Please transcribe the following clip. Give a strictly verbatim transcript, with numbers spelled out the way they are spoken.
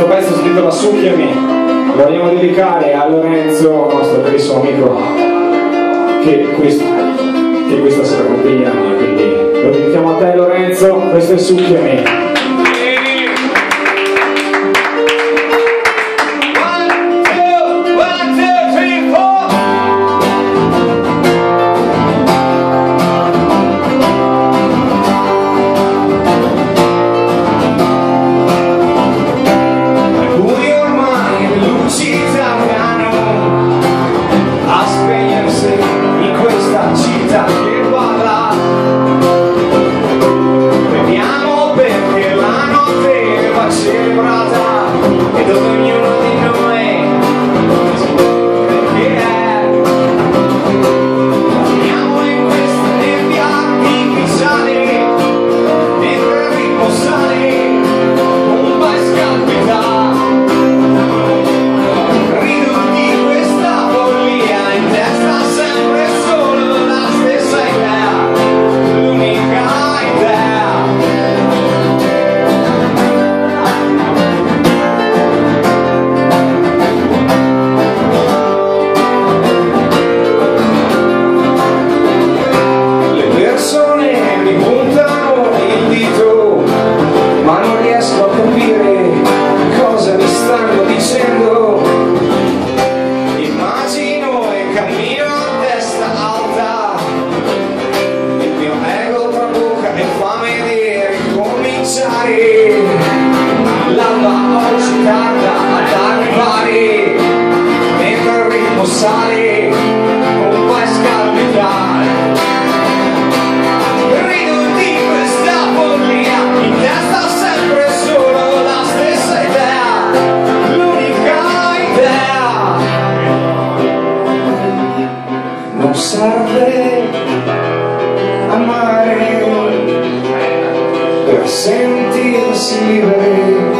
pezzo si intitola Succhiami, lo vogliamo dedicare a Lorenzo, nostro carissimo amico, che, questo, che questa sera compie gli anni, quindi lo dedichiamo a te Lorenzo, questo è Succhiami. L'alba oggi tarda ad arrivare, mentre il ritmo sale, un po' scalpitare. Rido di questa follia, in testa sempre solo la stessa idea, l'unica idea. Non serve amare per sentirsi liberi.